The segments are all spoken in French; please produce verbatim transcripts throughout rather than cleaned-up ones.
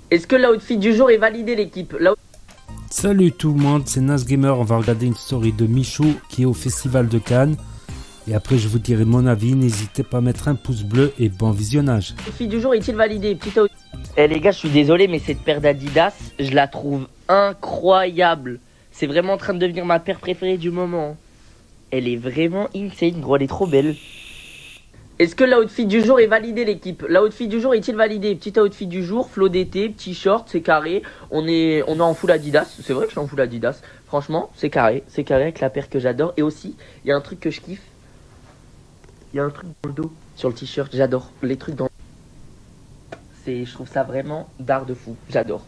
Est-ce que l'outfit du jour est validé, l'équipe? La... Salut tout le monde, c'est Nasgamer. On va regarder une story de Michou qui est au Festival de Cannes. Et après, je vous dirai mon avis. N'hésitez pas à mettre un pouce bleu et bon visionnage. L'outfit du jour est-il validé? Petit out... Eh les gars, je suis désolé, mais cette paire d'Adidas, je la trouve incroyable. C'est vraiment en train de devenir ma paire préférée du moment. Elle est vraiment insane, gros, elle est trop belle. Est-ce que l'outfit du jour est validé, l'équipe? L'outfit du jour est-il validé? Petit outfit du jour, flow d'été, petit short, c'est carré. On est, on est en full Adidas. C'est vrai que je suis en full Adidas. Franchement, c'est carré. C'est carré avec la paire que j'adore. Et aussi, il y a un truc que je kiffe. Il y a un truc dans le dos, sur le t-shirt. J'adore les trucs dans... C'est, je trouve ça vraiment d'art de fou. J'adore.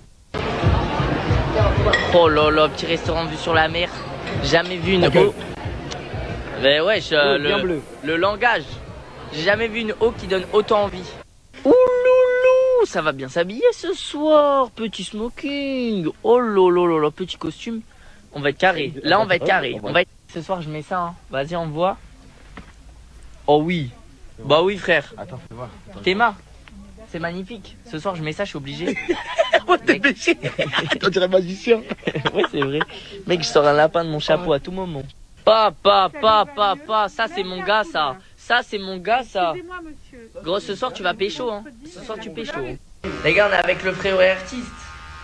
Oh là là, petit restaurant vu sur la mer. Jamais vu une eau. Mais ouais, je, oh, bien le, bleu. le langage. J'ai jamais vu une eau qui donne autant envie. Ouh loulou, ça va bien s'habiller ce soir. Petit smoking. Oh lolo, petit costume. On va être carré. Là, on va être carré. On va être... Ce soir, je mets ça. Hein. Vas-y, on voit. Oh oui. Bah oui, frère. Attends, fais voir. Théma, c'est magnifique. Ce soir, je mets ça, je suis obligé. Oh, t'es péché. On dirait magicien. Ouais, c'est vrai. Mec, je sors un lapin de mon chapeau à tout moment. Pa, pa, pa, pa, pa. Ça, c'est mon gars, ça. Ça, c'est mon gars, ça. Excusez-moi, monsieur. Gros, ce soir, tu vas pécho, hein. Ce soir, tu pécho. Les gars, on est avec le frérot artiste.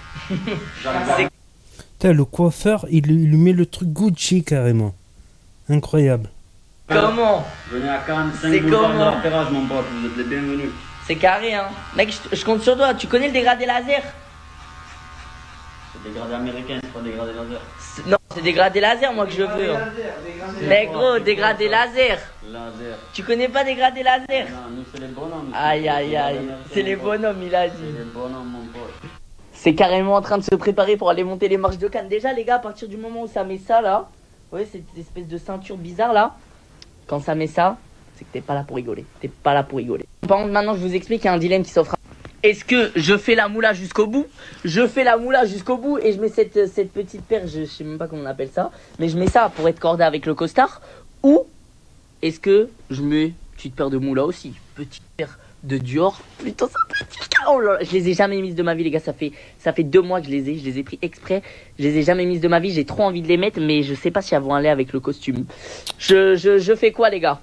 Putain, le coiffeur, il, il lui met le truc Gucci carrément. Incroyable. Comment? Venez à Cannes, C'est cinq boulevards de comment la Ferrage, mon pote, vous êtes les bienvenus. C'est carré, hein. Mec, je, je compte sur toi. Tu connais le dégradé laser? C'est dégradé américain, c'est pas dégradé laser. Non, c'est dégradé laser, moi, que je veux. Hein. Mais gros, dégradé laser. Laser. Tu connais pas dégradé laser? Non, nous c'est les bonhommes. Aïe, aïe, aïe. C'est les bonhommes, il a dit. C'est les bonhommes, mon pote. C'est carrément en train de se préparer pour aller monter les marches de Cannes. Déjà, les gars, à partir du moment où ça met ça, là, vous voyez, cette espèce de ceinture bizarre, là, quand ça met ça, c'est que t'es pas là pour rigoler. T'es pas là pour rigoler. Par contre, maintenant, je vous explique, il y a un dilemme qui s'offre. Est-ce que je fais la moula jusqu'au bout? Je fais la moula jusqu'au bout et je mets cette, cette petite paire, je, je sais même pas comment on appelle ça, mais je mets ça pour être cordé avec le costard. Ou est-ce que je mets une petite paire de moula aussi? Petite paire de Dior, plutôt sympathique. Oh là là, je les ai jamais mises de ma vie, les gars. Ça fait, ça fait deux mois que je les ai. Je les ai pris exprès. Je les ai jamais mises de ma vie. J'ai trop envie de les mettre, mais je sais pas si elles vont aller avec le costume. Je, je, je fais quoi, les gars?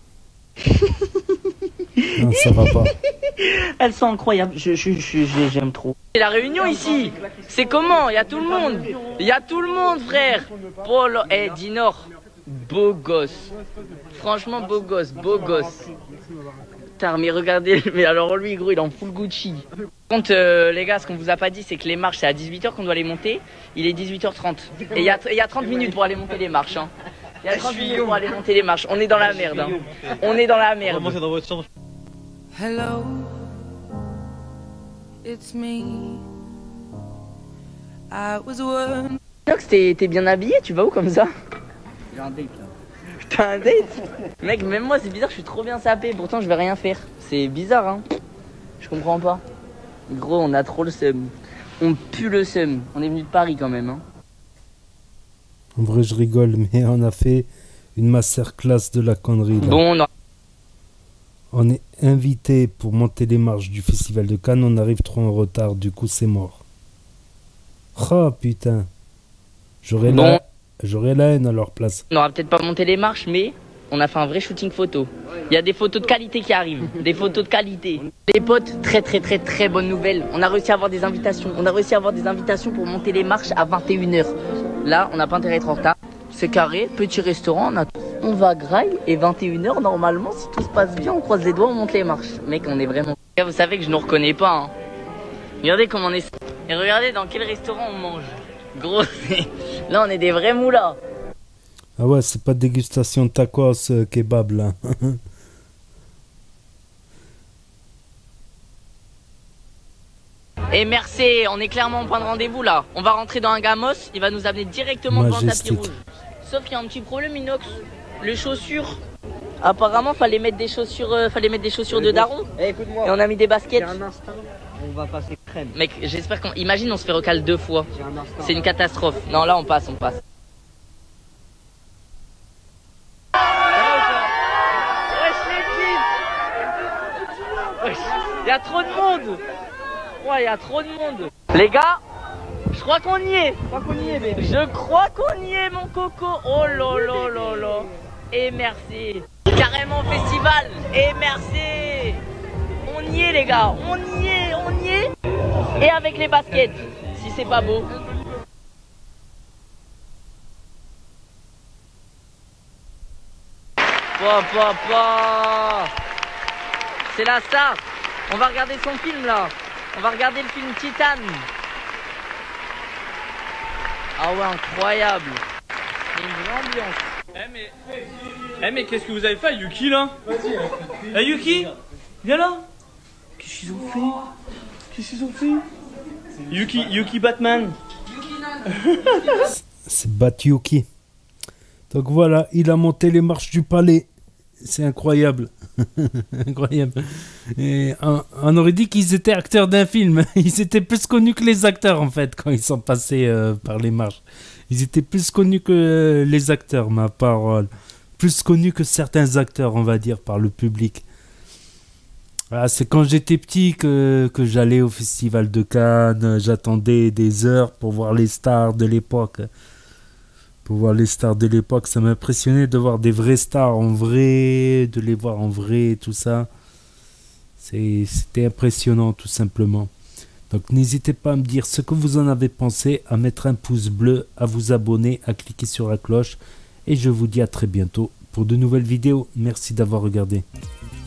Non, ça va pas. Elles sont incroyables. Je, je, je, je j'aime trop. C'est la réunion ici. C'est comment? Il y a tout le monde. Il y a tout le monde, frère. Oh là, eh, Dinor, beau gosse. Franchement, beau gosse, beau gosse. Putain, mais regardez, mais alors lui, gros, il est en full Gucci. Par contre, euh, les gars, ce qu'on vous a pas dit, c'est que les marches, c'est à dix-huit heures qu'on doit les monter. Il est dix-huit heures trente. Et il y a, y a trente minutes pour aller monter les marches. Hein. Il y a trente minutes pour aller monter les marches. On est dans la merde. Hein. On est dans la merde. dans votre chambre. Hello, it's me. I was one. Nox, t'es bien habillé? Tu vas où comme ça? J'ai un date là. T'as un date? Mec, même moi, c'est bizarre, je suis trop bien sapé. Pourtant, je vais rien faire. C'est bizarre, hein. Je comprends pas. Gros, on a trop le seum. On pue le seum. On est venu de Paris quand même, hein. En vrai, je rigole, mais on a fait une masterclass de la connerie. Là. Bon, non. On est invité pour monter les marches du Festival de Cannes. On arrive trop en retard, du coup, c'est mort. Oh putain. J'aurais bon. la... J'aurais la haine à leur place. On n'aura peut-être pas monté les marches, mais on a fait un vrai shooting photo. Il y a des photos de qualité qui arrivent. Des photos de qualité. Les potes, très très très très bonne nouvelle. On a réussi à avoir des invitations. On a réussi à avoir des invitations pour monter les marches à vingt et une heures. Là, on n'a pas intérêt à être en retard. C'est carré, petit restaurant, on, a... on va graille et vingt et une heures normalement, si tout se passe bien, on croise les doigts, on monte les marches. Mec, on est vraiment... Vous savez que je ne reconnais pas. Hein. Regardez comment on est... Et regardez dans quel restaurant on mange. Gros, là on est des vrais moulas. Ah ouais, c'est pas dégustation tacos euh, kebab là. Et merci, on est clairement au point de rendez-vous là. On va rentrer dans un gamos, il va nous amener directement devant le tapis rouge. Sauf qu'il y a un petit problème, Inox. Les chaussures. Apparemment, fallait mettre des chaussures, euh, fallait mettre des chaussures de daron. Eh, écoute-moi. Et on a mis des baskets. J'ai un instinct. On va passer crème. Mec, j'espère qu'on... Imagine, on se fait recal deux fois. J'ai un instinct. C'est une catastrophe. Non, là, on passe, on passe. Wesh, l'équipe. Wesh, il y a trop de monde. Ouais, il y a trop de monde. Les gars, je crois qu'on y est. Je crois qu'on y est, bébé. Je crois qu'on y est, mon coco. Oh là là là là. Et merci. Carrément festival. Et merci. On y est, les gars. On y est, on y est. Et avec les baskets, si c'est pas beau. Papa, papa. C'est la star. On va regarder son film là. On va regarder le film Titan. Ah ouais, incroyable. C'est une vraie ambiance. Eh mais, eh mais qu'est-ce que vous avez fait à Yuki là? Eh Yuki, viens là. Qu'est-ce qu'ils ont fait? Qu'est-ce qu'ils ont fait? Yuki, Yuki Batman. C'est Bat-Yuki. Donc voilà, il a monté les marches du palais. C'est incroyable. Incroyable. Et on, on aurait dit qu'ils étaient acteurs d'un film. Ils étaient plus connus que les acteurs en fait quand ils sont passés euh, par les marches. Ils étaient plus connus que les acteurs, ma parole. Plus connus que certains acteurs, on va dire, par le public. Ah, c'est quand j'étais petit que, que j'allais au Festival de Cannes. J'attendais des heures pour voir les stars de l'époque. Pour voir les stars de l'époque, ça m'impressionnait de voir des vraies stars en vrai, de les voir en vrai et tout ça. C'était impressionnant tout simplement. Donc n'hésitez pas à me dire ce que vous en avez pensé, à mettre un pouce bleu, à vous abonner, à cliquer sur la cloche. Et je vous dis à très bientôt pour de nouvelles vidéos. Merci d'avoir regardé.